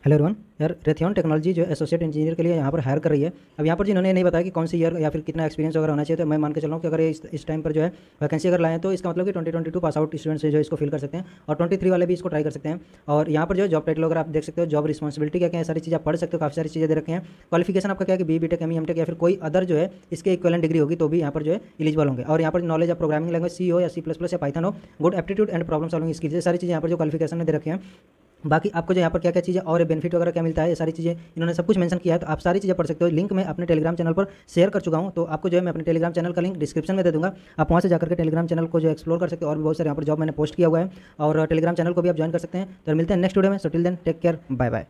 Hello everyone. यार Raytheon technology जो associate engineer के लिए यहाँ पर हायर कर रही है। अब यहाँ पर जिन्होंने नहीं बताया कि कौन सी ईयर या फिर कितना एक्सपीरियंस वगैरह होना चाहिए, तो मैं मान के चल रहा हूँ कि अगर इस टाइम पर जो है वैकेंसी अगर लाएँ तो इसका मतलब कि 2022 पास आउट स्टूडेंट्स जो है इसको फिल कर सकते हैं और 23 वाले भी इसको ट्राई कर सकते हैं। और यहाँ पर जो है जॉब टाइटल वगैरह आप देख सकते हो, जॉब रिस्पॉन्सिबिलिटी क्या क्या है, सारी चीज़ आप पढ़ सकते हो, काफ़ी सारी चीज़ें दे रखे हैं। क्वालिफिकेशन आपका क्या है कि बी.टेक, एम.टेक या फिर कोई अदर जो है इसके इक्वलेंट डिग्री होगी तो भी यहाँ पर जो है एलिजिबल होंगे। और यहाँ पर knowledge of programming language C हो या C++ या पाइथन हो, good aptitude and problem solving skills, ये सारी चीज़ें यहाँ पर जो क्वालिफिकेशन में दे रखे हैं। बाकी आपको जो यहाँ पर क्या क्या चीज़ें और बेनिफिट वगैरह क्या मिलता है, ये सारी चीज़ें इन्होंने सब कुछ मेंशन किया है, तो आप सारी चीज़ें पढ़ सकते हो। लिंक मैं अपने टेलीग्राम चैनल पर शेयर कर चुका हूँ, तो आपको जो है मैं अपने टेलीग्राम चैनल का लिंक डिस्क्रिप्शन में दे दूँगा। आप वहाँ से जाकर के टेलीग्राम चैनल को जो एक्सप्लोर कर सकते हो, और भी बहुत सारे यहाँ पर जॉब मैंने पोस्ट किया हुआ है, और टेलीग्राम चैनल को भी आप ज्वाइन कर सकते हैं। तो मिलते हैं नेक्स्ट वीडियो में। So till then take care, bye bye.